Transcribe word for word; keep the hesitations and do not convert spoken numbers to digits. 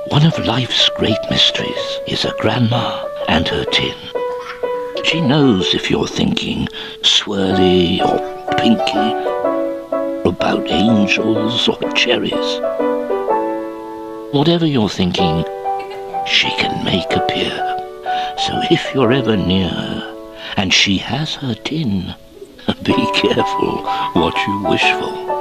One of life's great mysteries is a grandma and her tin. She knows if you're thinking swirly or pinky, about angels or cherries. Whatever you're thinking, she can make appear. So if you're ever near her, and she has her tin, be careful what you wish for.